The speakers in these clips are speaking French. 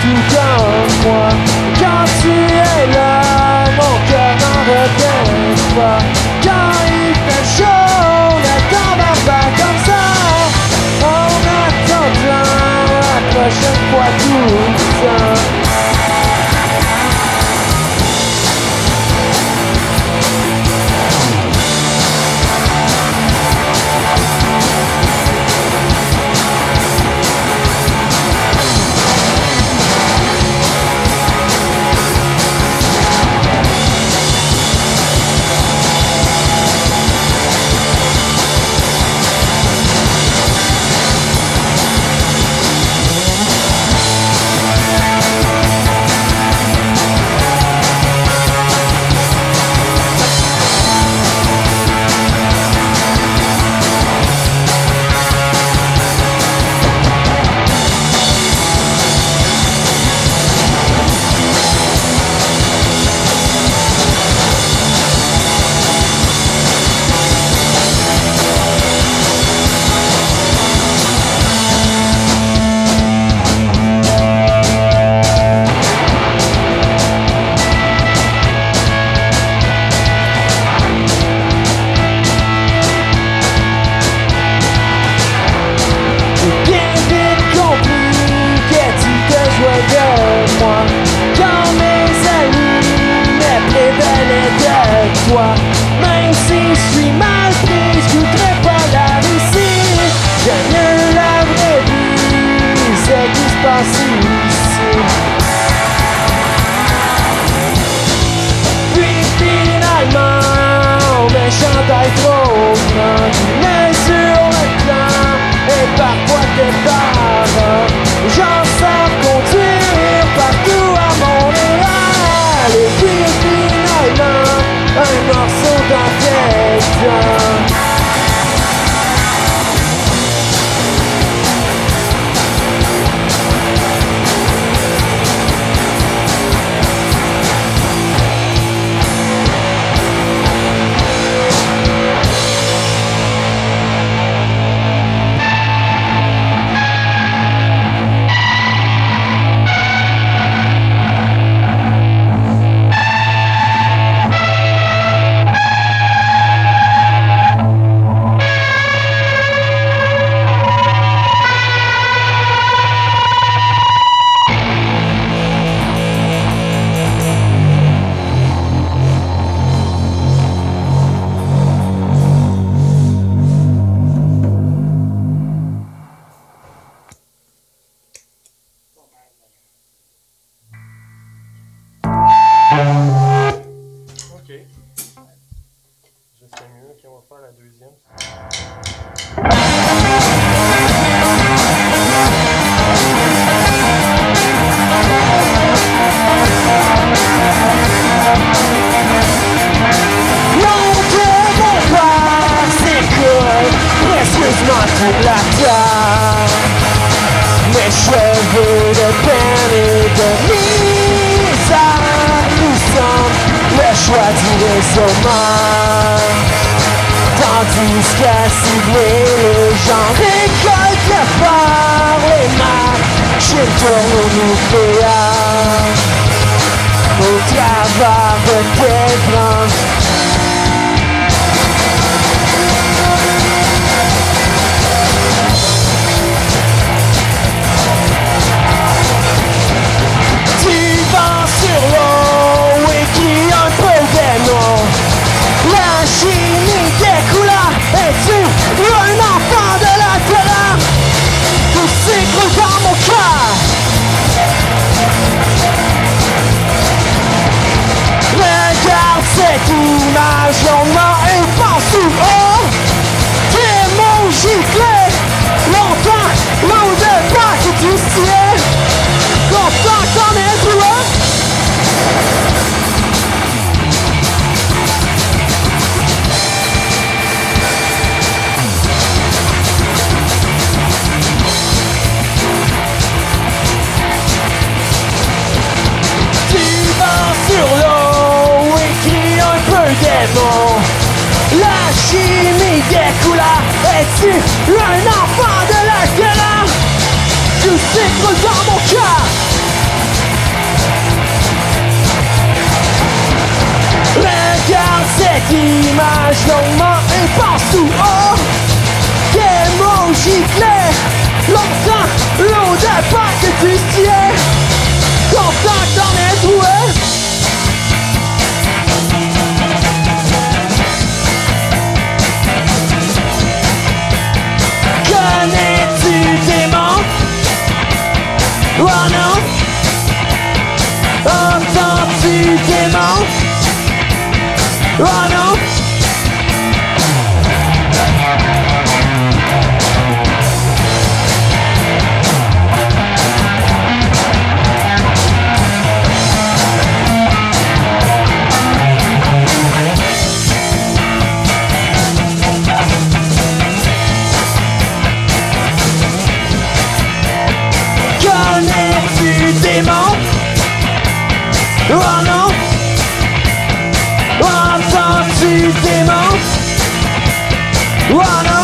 tout comme moi. Quand tu es là, mon cœur n'en revient pas. Quand il fait chaud, on attend ma comme ça. En attendant la prochaine fois tout le temps. Même si je suis mal pris, je voudrais pas la réussir. J'aime mieux la vraie vie, ce qui se passe ici. Puis finalement, mes chandails trop grands qui met sur le plan et parfois tes parents. J'en sors conduire partout à Montréal. Et puis finalement, un morceau dans tes dents. Mes cheveux de peine et de misère nous sommes le choix du raisonnement. Tandis qu'à cibler les gens récoltent par les machines tournent au nucléaire au travers de tes plans. La chimie des couleurs, es-tu un enfant de la terre? Tout s'écroule dans mon cœur. Regarde cette image, on a un pensée haut. Tes mots giclés, longtemps, loin de bas du ciel. Content qu'on est plus loin. Sur l'eau, écrit un peu des mots. La chimie des couleurs, es-tu un enfant de la terre? Tout s'écroule dans mon cœur. images longuement et partout. Oh, des mots giclés, longtemps l'eau de pas que tu tiens, content que t'en es doué. Connais-tu des mots? Oh non. Entends-tu des mots? Oh non. Connais-tu des mots? Oh non. Entends-tu des mots? Oh non.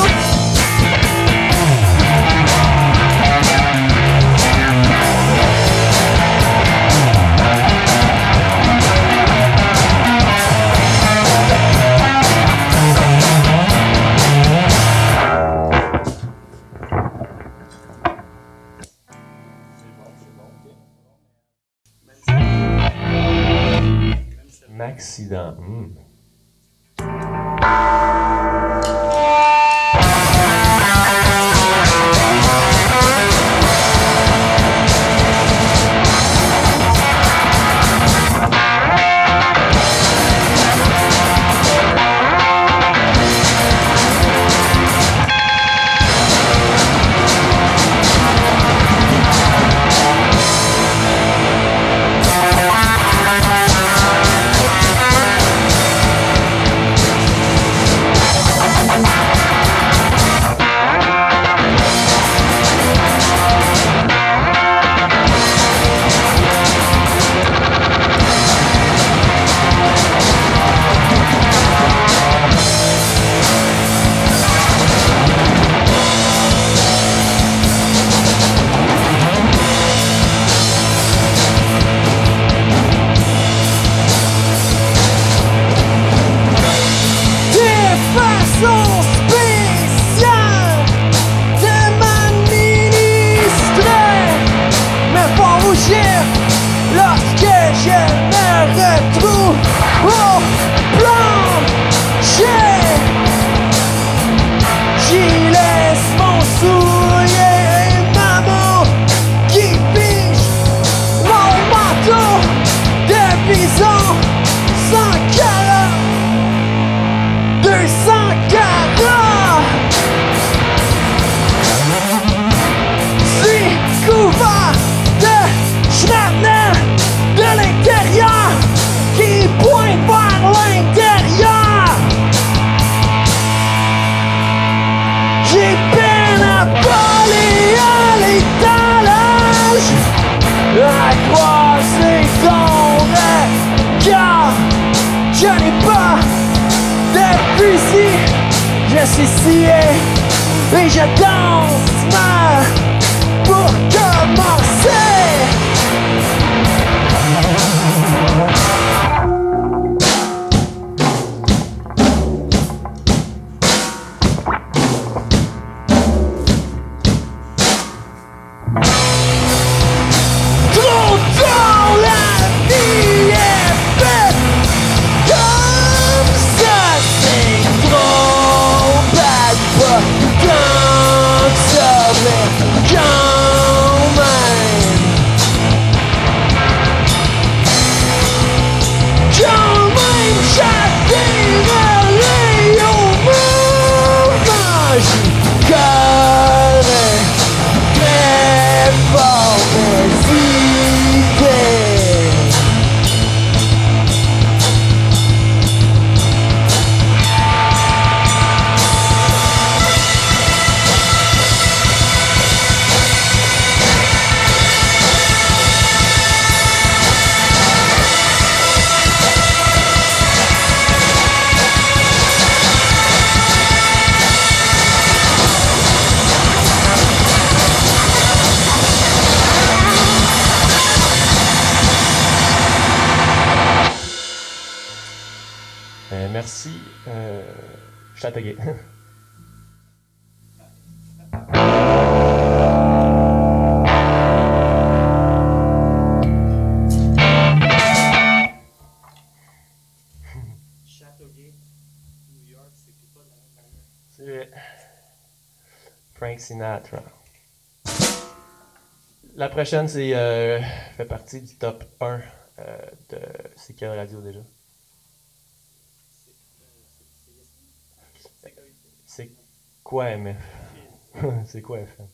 Maxident. Lorsque je me retrouve au plancher, j'y laisse mon soulier et maman qui piche mon manteau de bison 100 carats, 200 carats. C'est couvert de shrapnel de l'intérieur qui pointe vers l'intérieur. J'ai peine à parler à l'étalage, à croiser ton regard. Je n'ai pas de fusil, je suis scié et je danse mal pour commencer. Trop tard, la vie est faite comme ça, c'est trop bad, pas tant que ça. merci. Je suis tagué. C'est Frank Sinatra. La prochaine, c'est fait partie du top 1 de c'est quelle radio déjà? C'est quoi MF? C'est quoi FM?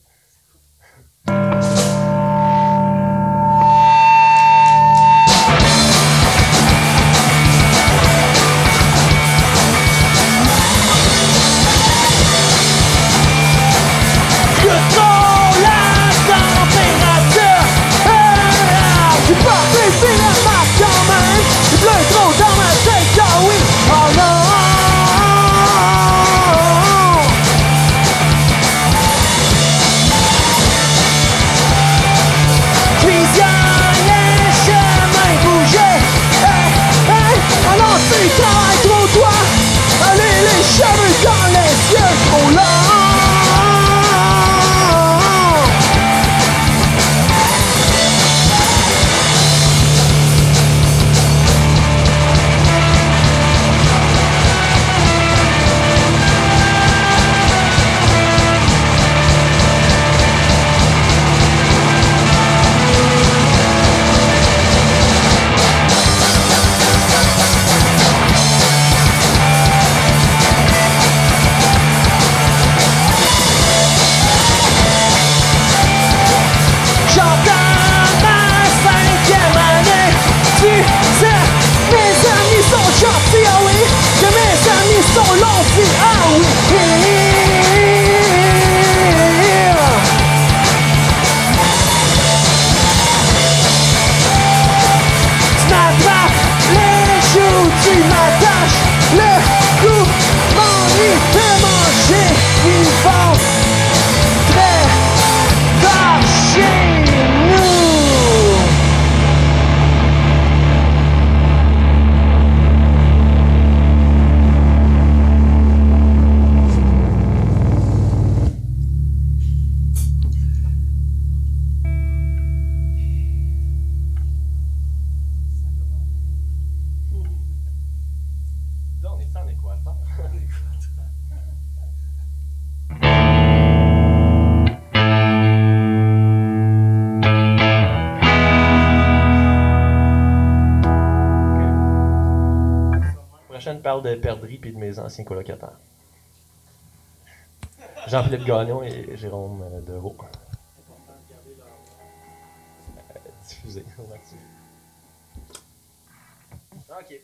Parle de perdrix et de mes anciens colocataires. Jean-Philippe Gagnon et Jérôme Deveau. Diffusé. OK.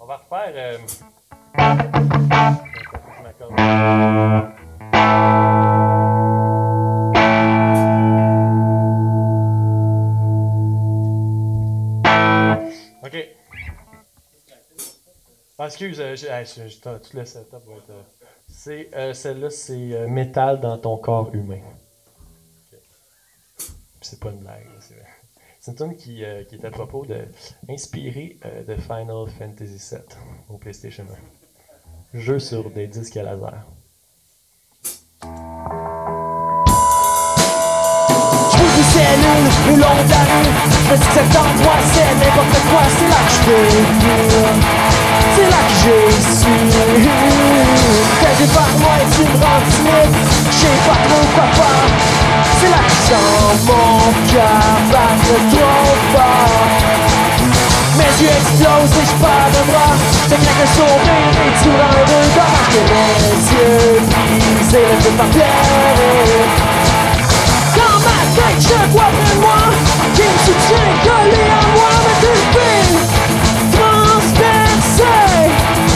On va refaire. OK. Ah, excuse, tout le setup va être. Celle-là, c'est métal dans ton corps humain. Okay. C'est pas une blague, c'est vrai. C'est une tune qui est à propos de inspiré de Final Fantasy VII au PlayStation 1. Jeu sur des disques à laser. Cellules, une longue année. Je me dis que cet endroit c'est n'importe quoi. C'est là que je peux vivre. C'est là que j'ai su que j'ai par moi et tu me rends timide. Je sais pas trop quoi faire. C'est là que je sens mon cœur battre trop fort. Mes yeux explosent et je perds de moi. C'est bien que sourire et tu me rends dedans. Que mes yeux brisés ne peuvent pas pleurer. Dans ma tête, je vois près de moi qui me soutient, collé à moi, mais tu le fais transpercer.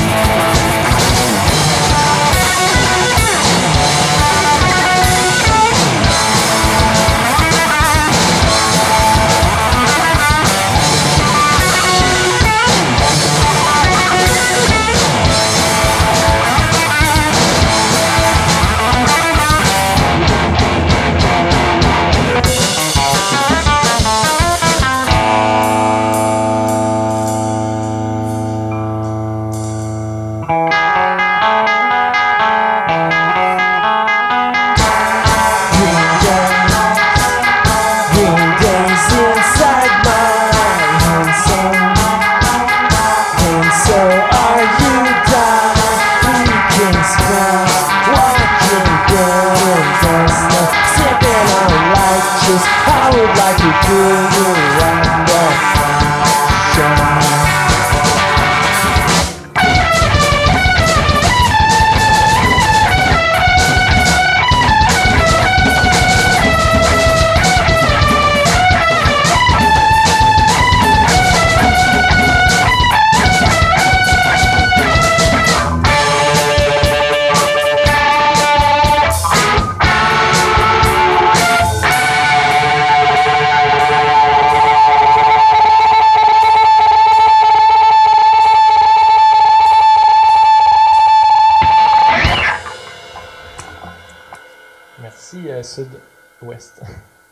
Sud-ouest.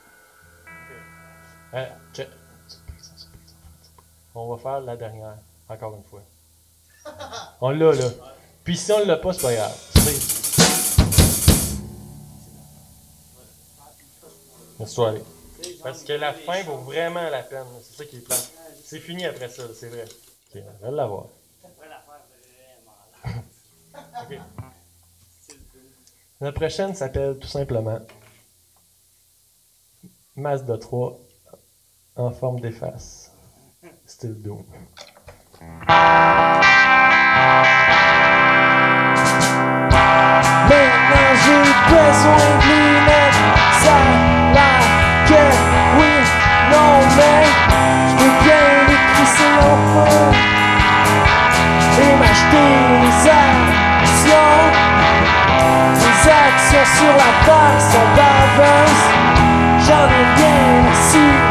On va faire la dernière, encore une fois. On l'a là. Puis si on l'a pas, c'est pas grave. Laisse-toi aller. Parce que la fin vaut vraiment la peine. C'est ça qui est plat. C'est fini après ça, c'est vrai. Ok, on va l'avoir. Ok. La prochaine s'appelle tout simplement Mazda 3 en forme d'efface. Style Doom. Maintenant j'ai besoin de lunettes. Ça là que oui, non mais je peux bien les crisser en feu et m'acheter des actions. Les actions sur la terre sont baveuses. J'en ai bien ici.